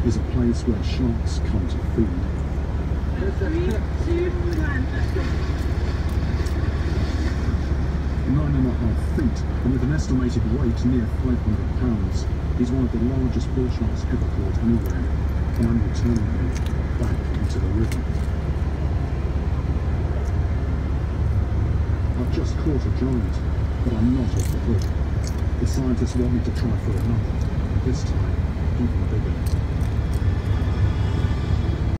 is a place where sharks come to feed. 9.5 feet, and with an estimated weight near 500 pounds, he's one of the largest bull sharks ever caught anywhere, and I'm returning him back into the river. I've just caught a giant, but I'm not off the hook. The scientists want me to try for another, and this time even bigger.